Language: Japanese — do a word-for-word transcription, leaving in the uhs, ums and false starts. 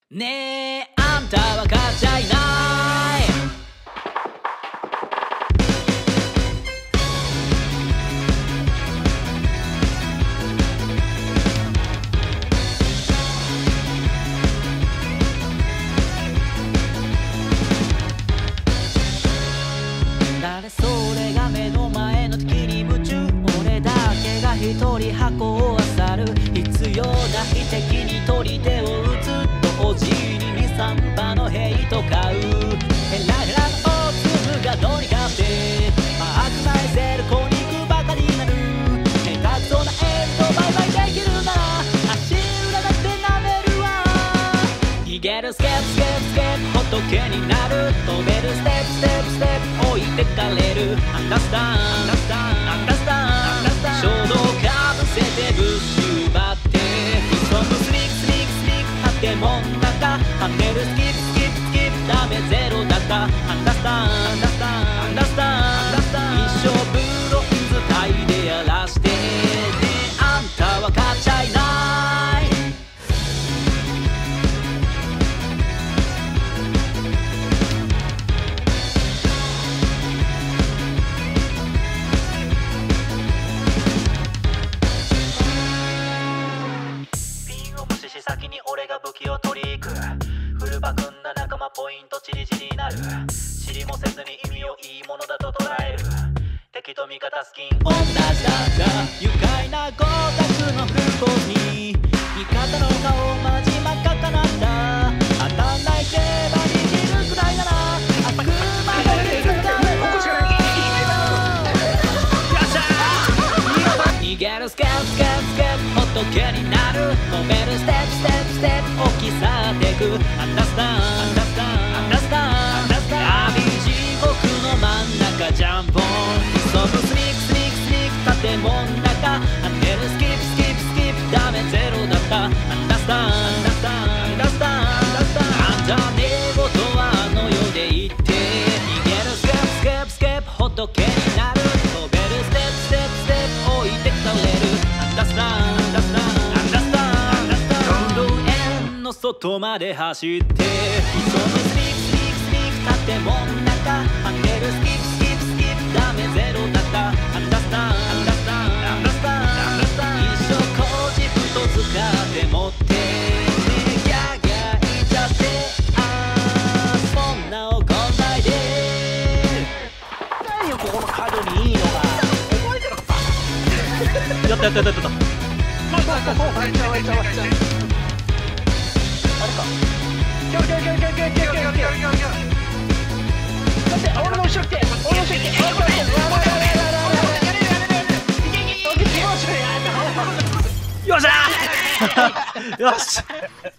ねえあんたわかっちゃいない誰それが目の前の敵に夢中俺だけが一人箱を漁る必要な非敵に取り手を打つ同時にに、さんばのヘイト買うヘラヘラの粒がどうにかして悪魔いせる子肉ばかりになる下手くそなエンドバイバイできるなら足裏だって舐めるわ逃げるスケープスケープスケープ仏になる飛べるステップステップステップ置いてかれるアンダースタンアンダースタンアンダースタン衝動かぶせてブッシュ奪ってストップスリークスリークスリーク建物中跳ねるスキップスキップスキップダメゼロだったアンダースタンアンダースタンアンダースタン一生ブロンズ体でやらしてねえあんたわかっちゃいない先に俺が武器を取り行くフルバ組んだ仲間ポイントチリチリになる知りもせずに意味をいいものだと捉える敵と味方スキン同じだった愉快な光沢の不幸に味方の顔マジ真っ赤かなんだ当たんないけば握るくらいなら悪魔の水が逃げるスケープスケープスケープ仏になる飛べるステップステップステップ置き去ってくアンダースタンアンダースタンアンダースタンアンダースタン闇地獄の真ん中ジャンポンストップスニークスニークスニーク建物中跳ねるスキップスキップスキップダメゼロだったアンダースタンアンダースタンアンダースタンあんた寝言はあの世で言って逃げるスケープスケープスケープ仏になる飛べるステップステップステップ置いてかれるアンダースタンアンダースタンアンダースタンどんどん円の外まで走って急ぐスリークスリークスリーク建物中跳ねるスキップスキップスキップダメゼロだったアンダースタンアンダースタンアンダースタンアンダースタン一生工事ぶと使って持ってギャーギャー言っちゃってあーそんな怒んないで何よここの角にいいのが覚えてなかったやったやったやったやったそうそうそうそうワイちゃんワイちゃんワイちゃんあれかキョキョキョキョキョキョキョキョキョキョキョ待って俺の後ろ来て俺の後ろ来てよっしゃーよし